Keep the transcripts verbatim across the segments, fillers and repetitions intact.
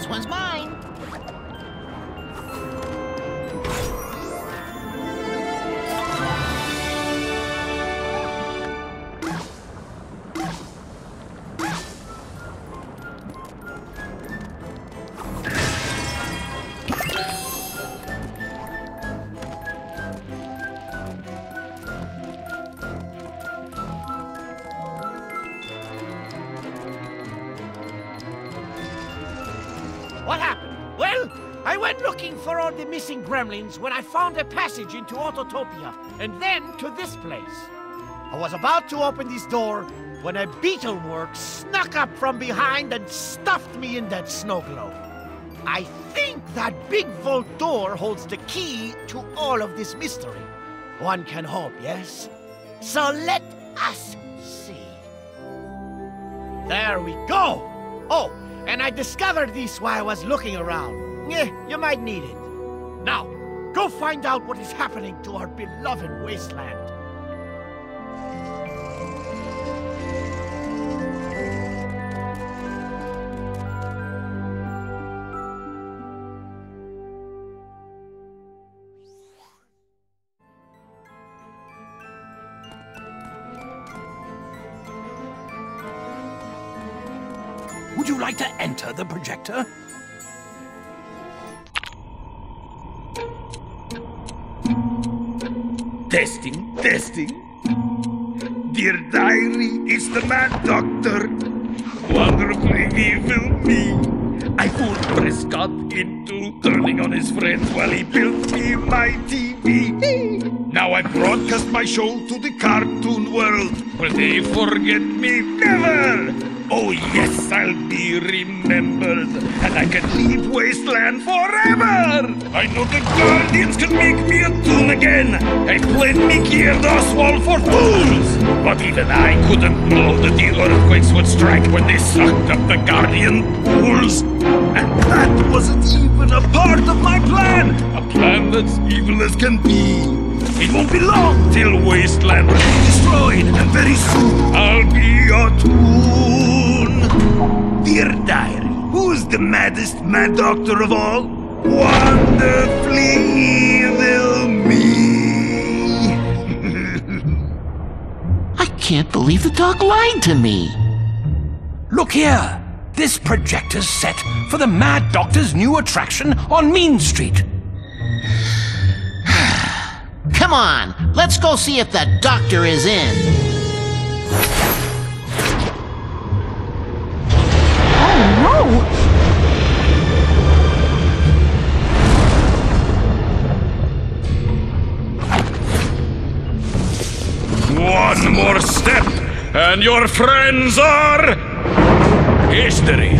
This one's mine. What happened? Well, I went looking for all the missing gremlins when I found a passage into Autotopia, and then to this place. I was about to open this door when a beetlework snuck up from behind and stuffed me in that snow globe. I think that big vault door holds the key to all of this mystery. One can hope, yes? So let us see. There we go! Oh! And I discovered this while I was looking around. Yeah, you might need it. Now, go find out what is happening to our beloved wasteland. Would you like to enter the projector? Testing, testing. Dear diary, it's the Mad Doctor. Wonderfully evil me. I fooled Prescott into turning on his friends while he built me my T V. Now I broadcast my show to the cartoon world. Will they forget me? Never! Oh yes, I'll be remembered, and I can leave Wasteland forever! I know the Guardians can make me a toon again. I played Mickey and Oswald for fools! But even I couldn't know that the earthquakes would strike when they sucked up the Guardian pools. And that wasn't even a part of my plan! A plan that's evil as can be. It won't be long till Wasteland will be destroyed, and very soon I'll be a toon. Dear diary, who's the maddest Mad Doctor of all? Wonderfully evil me. I can't believe the dog lied to me. Look here! This projector's set for the Mad Doctor's new attraction on Mean Street. Come on, let's go see if the doctor is in. Oh no! One more step, and your friends are history.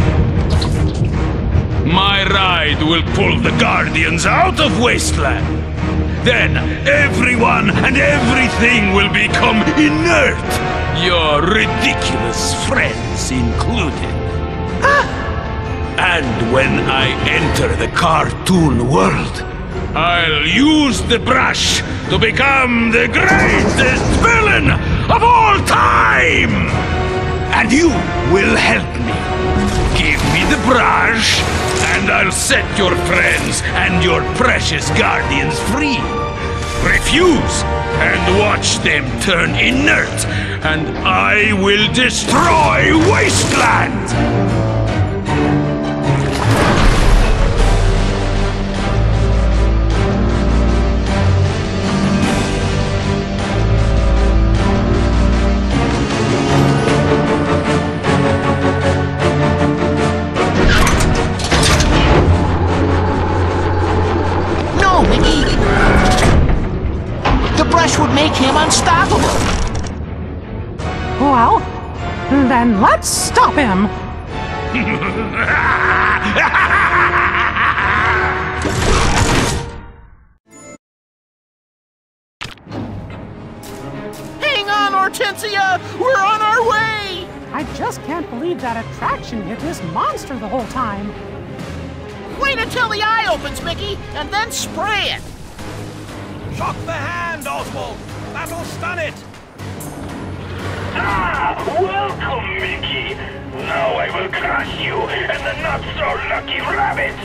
My ride will pull the Guardians out of Wasteland. Then everyone and everything will become inert. Your ridiculous friends included. And when I enter the cartoon world, I'll use the brush to become the greatest villain of all time! And you will help me. Give me the brush, and I'll set your friends and your precious guardians free. Refuse, and watch them turn inert, and I will destroy Wasteland! Would make him unstoppable. Well, then let's stop him. Hang on, Hortensia! We're on our way! I just can't believe that attraction hit this monster the whole time. Wait until the eye opens, Mickey, and then spray it! Shock the hand, Oswald! That'll stun it! Ah, welcome, Mickey! Now I will crush you and the not-so-lucky rabbit!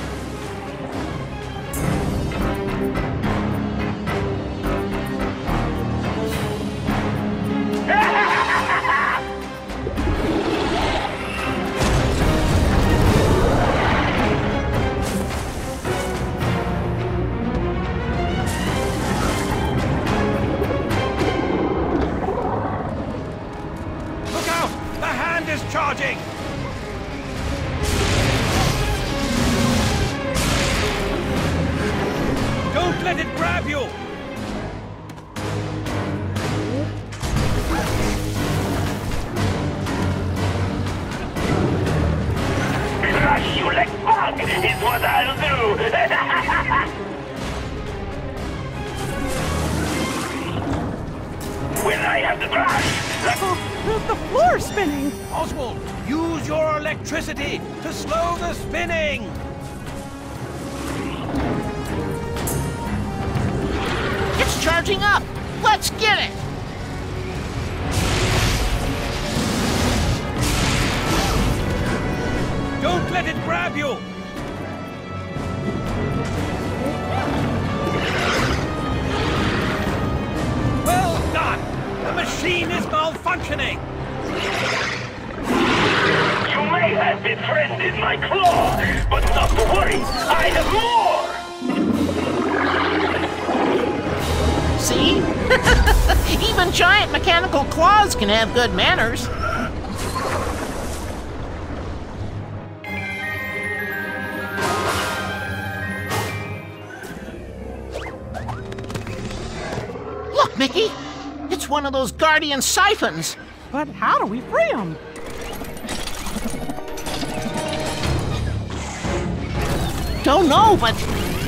Charging! Don't let it grab you! Crush you like bug is what I'll do! When I have the crush! Oh, the floor's spinning! Oswald, use your electricity to slow the spinning! It's charging up! Let's get it! Don't let it grab you! Well done! The machine is malfunctioning! You may have befriended my claw, but not to worry, I have more! See? Even giant mechanical claws can have good manners. Look, Mickey! It's one of those Guardian siphons! But how do we free him? Don't know, but...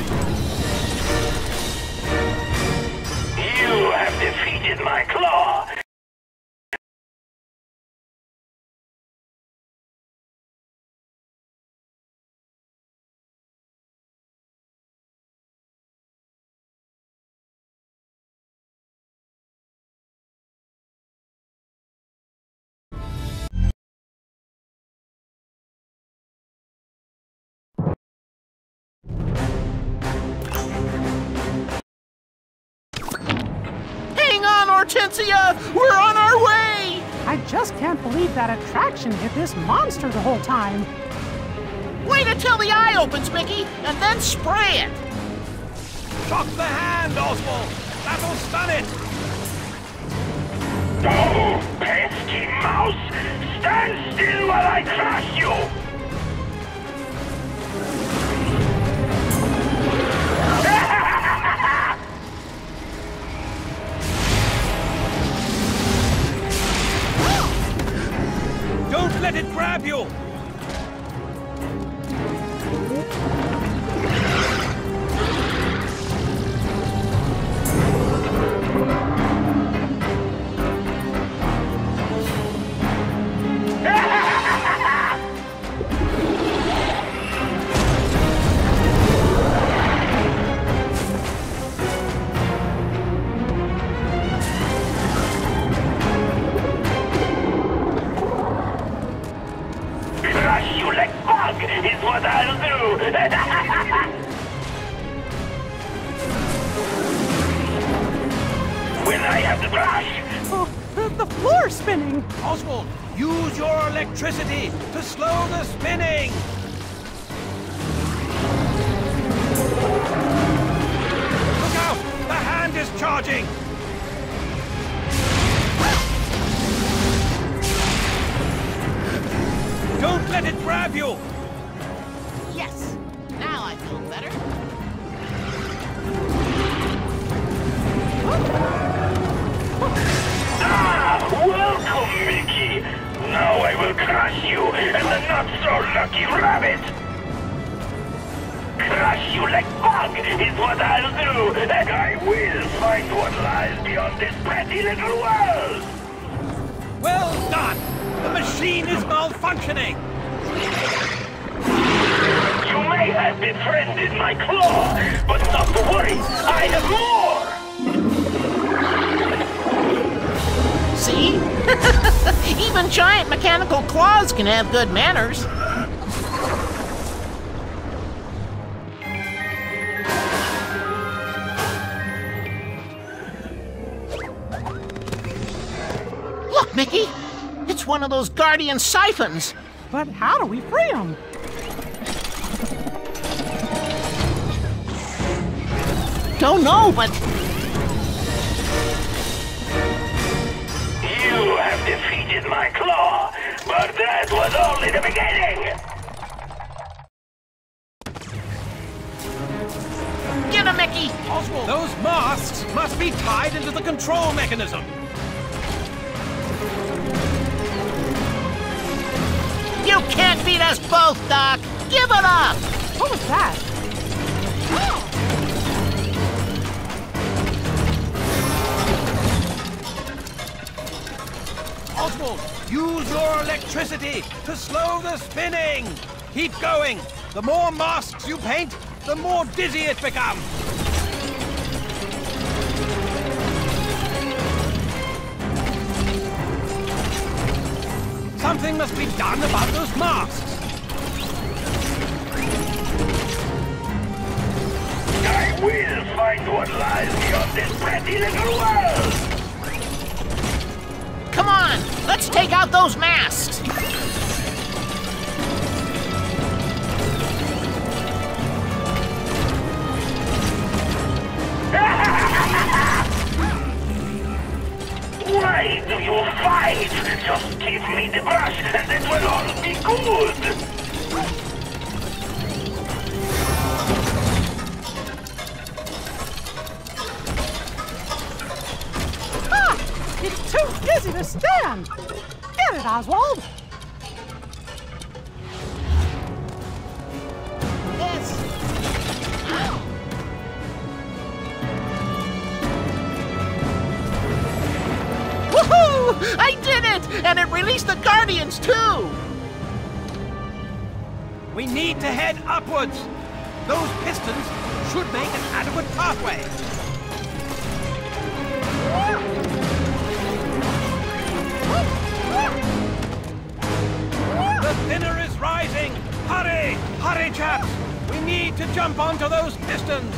You have defeated my claw! Hortensia! We're on our way! I just can't believe that attraction hit this monster the whole time. Wait until the eye opens, Mickey, and then spray it! Shock the hand, Oswald! That'll stun it! Oh, pesky mouse! Stand still while I crush you! Don't let it grab you! Is what I'll do! When I have the brush! Oh, the, the floor's spinning! Oswald, use your electricity to slow the spinning! Look out! The hand is charging! Don't let it grab you! Yes! Now I feel better. Ah! Welcome, Mickey! Now I will crush you and the not-so-lucky rabbit! Crush you like bug is what I'll do! And I will find what lies beyond this pretty little world! Well done! The machine is malfunctioning! You may have befriended my claw, but not to worry, I have more! See? Even giant mechanical claws can have good manners. Look, Mickey! It's one of those Guardian siphons. But how do we free him? Don't know, but... You have defeated my claw, but that was only the beginning! Get him, Mickey! Oswald, those masks must be tied into the control mechanism. You can't beat us both, Doc! Give it up! What was that? Oswald, use your electricity to slow the spinning! Keep going! The more masks you paint, the more dizzy it becomes! Something must be done about those masks! I will find what lies beyond this pretty little world! Come on! Let's take out those masks! Why do you fight? Just give me the brush and it will all be good! Ah! It's too dizzy to stand! Get it, Oswald! Yes! Woohoo! I did it! And it released the Guardians, too! We need to head upwards! Those pistons should make an adequate pathway! The thinner is rising! Hurry! Hurry, chaps! We need to jump onto those pistons!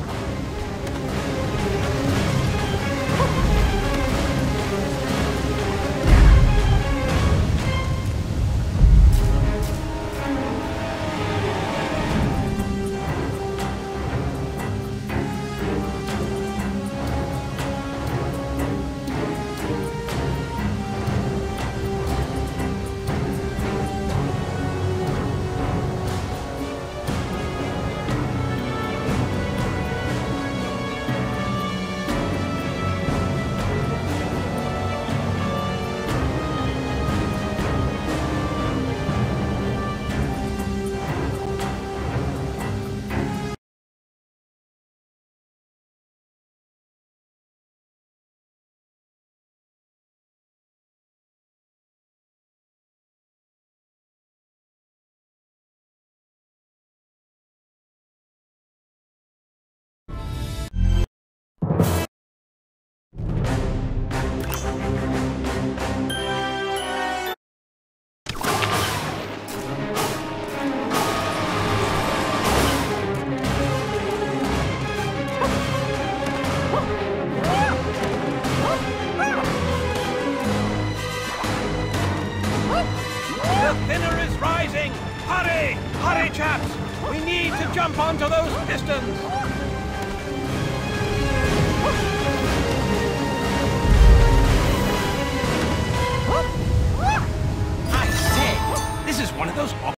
The thinner is rising! Hurry! Hurry, chaps! We need to jump onto those pistons! I say, this is one of those